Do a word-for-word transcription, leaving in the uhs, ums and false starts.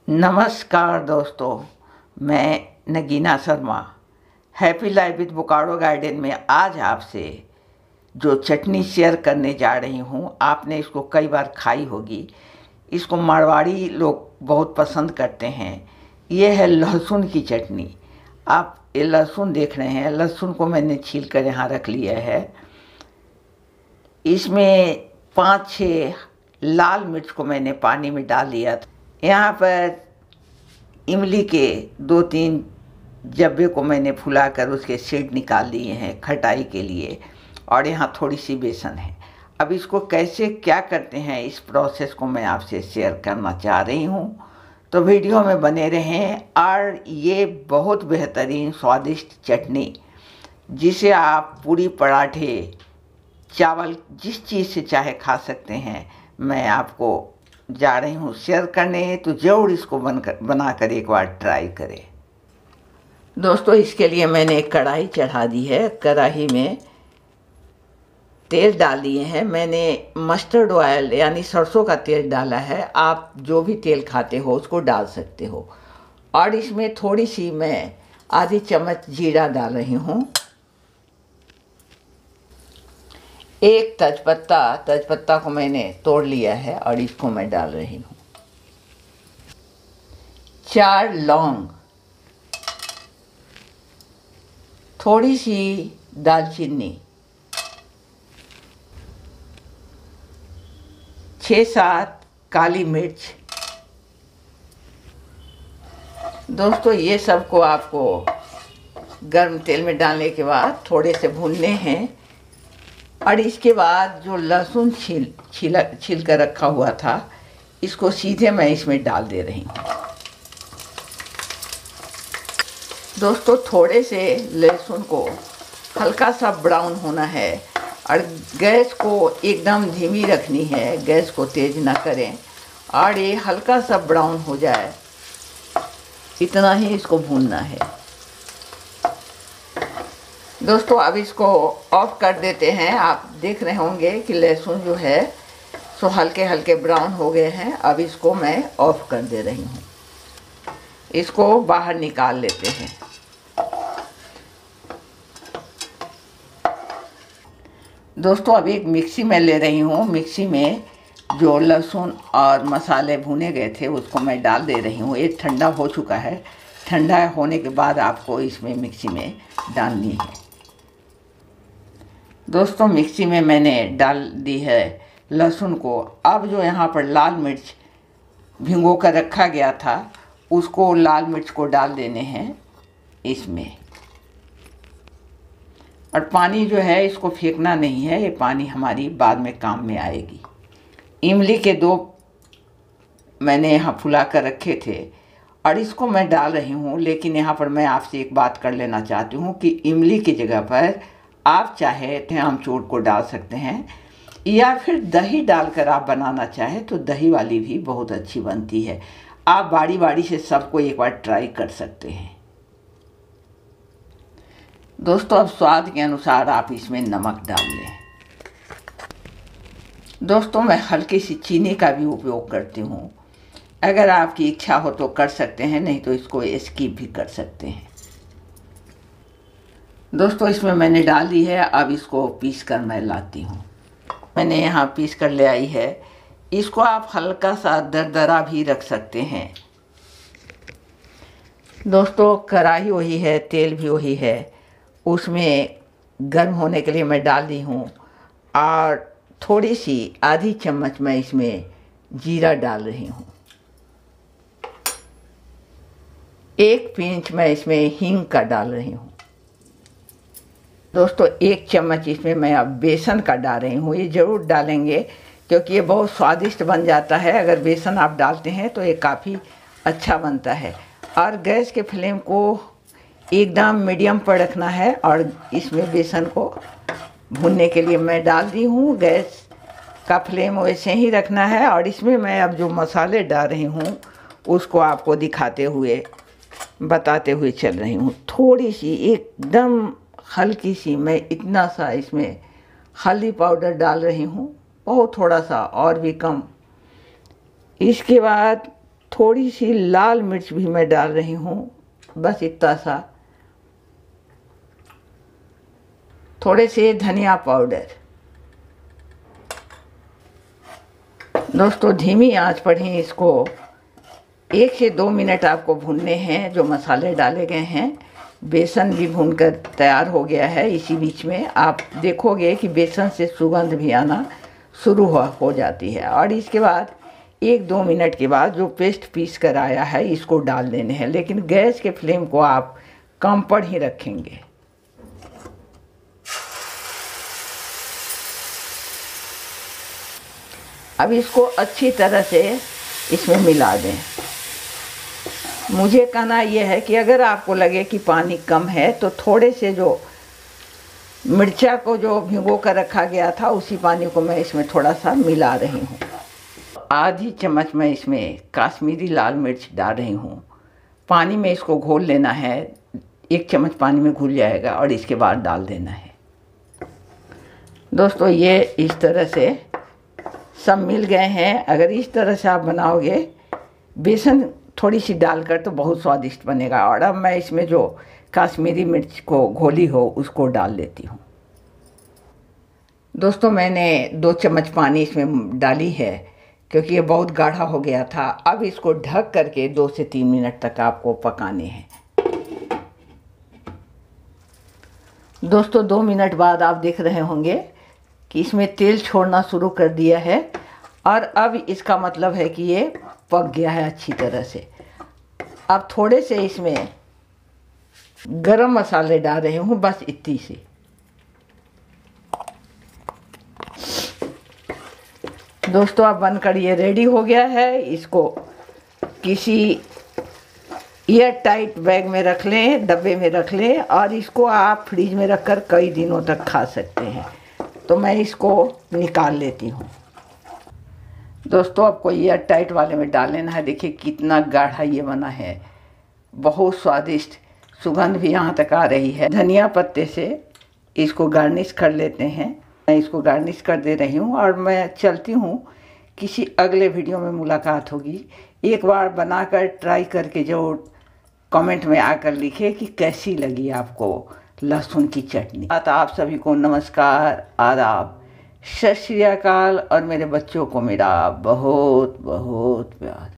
नमस्कार दोस्तों, मैं Nagina Sharma happy life with Bokaro garden में आज आपसे जो चटनी शेयर करने जा रही हूँ। आपने इसको कई बार खाई होगी। इसको मारवाड़ी लोग बहुत पसंद करते हैं। ये है लहसुन की चटनी। आप ये लहसुन देख रहे हैं, लहसुन को मैंने छील कर यहाँ रख लिया है। इसमें पाँच छः लाल मिर्च को मैंने पानी में डाल लिया था। यहाँ पर इमली के दो तीन जब्बे को मैंने फुलाकर उसके सीड निकाल लिए हैं खटाई के लिए, और यहाँ थोड़ी सी बेसन है। अब इसको कैसे क्या करते हैं, इस प्रोसेस को मैं आपसे शेयर करना चाह रही हूँ, तो वीडियो में बने रहें। और ये बहुत बेहतरीन स्वादिष्ट चटनी, जिसे आप पूरी पराठे चावल जिस चीज़ से चाहे खा सकते हैं, मैं आपको जा रही हूँ शेयर करने। तो ज़रूर इसको बनकर बनाकर एक बार ट्राई करें। दोस्तों, इसके लिए मैंने एक कढ़ाई चढ़ा दी है। कढ़ाई में तेल डाल दिए हैं। मैंने मस्टर्ड ऑयल यानी सरसों का तेल डाला है। आप जो भी तेल खाते हो उसको डाल सकते हो। और इसमें थोड़ी सी मैं आधी चम्मच जीरा डाल रही हूँ। एक तेजपत्ता तेजपत्ता को मैंने तोड़ लिया है और इसको मैं डाल रही हूँ। चार लौंग, थोड़ी सी दालचीनी, छः सात काली मिर्च। दोस्तों, ये सबको आपको गर्म तेल में डालने के बाद थोड़े से भूनने हैं। और इसके बाद जो लहसुन छील छीला छील कर रखा हुआ था, इसको सीधे मैं इसमें डाल दे रही हूँ। दोस्तों, थोड़े से लहसुन को हल्का सा ब्राउन होना है और गैस को एकदम धीमी रखनी है, गैस को तेज ना करें। और ये हल्का सा ब्राउन हो जाए, इतना ही इसको भूनना है। दोस्तों, अब इसको ऑफ कर देते हैं। आप देख रहे होंगे कि लहसुन जो है सो हल्के हल्के ब्राउन हो गए हैं। अब इसको मैं ऑफ कर दे रही हूँ। इसको बाहर निकाल लेते हैं। दोस्तों, अब एक मिक्सी में ले रही हूँ। मिक्सी में जो लहसुन और मसाले भुने गए थे उसको मैं डाल दे रही हूँ। ये ठंडा हो चुका है। ठंडा होने के बाद आपको इसमें मिक्सी में डालनी है। दोस्तों, मिक्सी में मैंने डाल दी है लहसुन को। अब जो यहाँ पर लाल मिर्च भिगो कर रखा गया था, उसको लाल मिर्च को डाल देने हैं इसमें। और पानी जो है इसको फेंकना नहीं है, ये पानी हमारी बाद में काम में आएगी। इमली के दो मैंने यहाँ फुला कर रखे थे और इसको मैं डाल रही हूँ। लेकिन यहाँ पर मैं आपसे एक बात कर लेना चाहती हूँ कि इमली की जगह पर आप चाहे तो आमचूर को डाल सकते हैं, या फिर दही डालकर आप बनाना चाहे तो दही वाली भी बहुत अच्छी बनती है। आप बारी बारी से सबको एक बार ट्राई कर सकते हैं। दोस्तों, अब स्वाद के अनुसार आप इसमें नमक डाल लें। दोस्तों, मैं हल्की सी चीनी का भी उपयोग करती हूँ। अगर आपकी इच्छा हो तो कर सकते हैं, नहीं तो इसको स्किप भी कर सकते हैं। दोस्तों, इसमें मैंने डाल दी है। अब इसको पीस कर मैं लाती हूँ। मैंने यहाँ पीस कर ले आई है। इसको आप हल्का सा दरदरा भी रख सकते हैं। दोस्तों, कढ़ाई वही है, तेल भी वही है। उसमें गर्म होने के लिए मैं डाल दी हूँ। और थोड़ी सी आधी चम्मच मैं इसमें जीरा डाल रही हूँ। एक पिंच मैं इसमें हींग का डाल रही हूँ। दोस्तों, एक चम्मच इसमें मैं अब बेसन का डाल रही हूँ। ये ज़रूर डालेंगे क्योंकि ये बहुत स्वादिष्ट बन जाता है। अगर बेसन आप डालते हैं तो ये काफ़ी अच्छा बनता है। और गैस के फ्लेम को एकदम मीडियम पर रखना है। और इसमें बेसन को भूनने के लिए मैं डाल दी हूँ। गैस का फ्लेम वैसे ही रखना है। और इसमें मैं अब जो मसाले डाल रही हूँ उसको आपको दिखाते हुए बताते हुए चल रही हूँ। थोड़ी सी एकदम हल्की सी मैं इतना सा इसमें हल्दी पाउडर डाल रही हूँ, बहुत थोड़ा सा, और भी कम। इसके बाद थोड़ी सी लाल मिर्च भी मैं डाल रही हूँ, बस इतना सा। थोड़े से धनिया पाउडर। दोस्तों धीमी आंच पर ही इसको एक से दो मिनट आपको भूनने हैं। जो मसाले डाले गए हैं, बेसन भी भूनकर तैयार हो गया है। इसी बीच में आप देखोगे कि बेसन से सुगंध भी आना शुरू हो, हो जाती है। और इसके बाद एक दो मिनट के बाद जो पेस्ट पीस कर आया है इसको डाल देने हैं, लेकिन गैस के फ्लेम को आप कम पर ही रखेंगे। अब इसको अच्छी तरह से इसमें मिला दें। मुझे कहना यह है कि अगर आपको लगे कि पानी कम है तो थोड़े से जो मिर्चा को जो भिगो कर रखा गया था उसी पानी को मैं इसमें थोड़ा सा मिला रही हूँ। आधी चम्मच मैं इसमें काश्मीरी लाल मिर्च डाल रही हूँ। पानी में इसको घोल लेना है। एक चम्मच पानी में घुल जाएगा और इसके बाद डाल देना है। दोस्तों ये इस तरह से सब मिल गए हैं। अगर इस तरह से आप बनाओगे, बेसन थोड़ी सी डालकर, तो बहुत स्वादिष्ट बनेगा। और अब मैं इसमें जो काश्मीरी मिर्च को घोली हो उसको डाल लेती हूँ। दोस्तों मैंने दो चम्मच पानी इसमें डाली है क्योंकि ये बहुत गाढ़ा हो गया था। अब इसको ढक करके दो से तीन मिनट तक आपको पकाने हैं। दोस्तों दो मिनट बाद आप देख रहे होंगे कि इसमें तेल छोड़ना शुरू कर दिया है और अब इसका मतलब है कि ये पक गया है अच्छी तरह से। अब थोड़े से इसमें गरम मसाले डाल रही हूँ, बस इतनी सी। दोस्तों अब बनकर ये रेडी हो गया है। इसको किसी एयर टाइट बैग में रख लें, डब्बे में रख लें और इसको आप फ्रिज में रखकर कई दिनों तक खा सकते हैं। तो मैं इसको निकाल लेती हूँ। दोस्तों आपको एयर टाइट वाले में डाल लेना है। देखिए कितना गाढ़ा ये बना है, बहुत स्वादिष्ट। सुगंध भी यहाँ तक आ रही है। धनिया पत्ते से इसको गार्निश कर लेते हैं। मैं इसको गार्निश कर दे रही हूँ और मैं चलती हूँ। किसी अगले वीडियो में मुलाकात होगी। एक बार बनाकर ट्राई करके जो कमेंट में आकर लिखे कि कैसी लगी आपको लहसुन की चटनी। आप सभी को नमस्कार, आदाब, सत श्री अकाल और मेरे बच्चों को मेरा बहुत बहुत प्यार।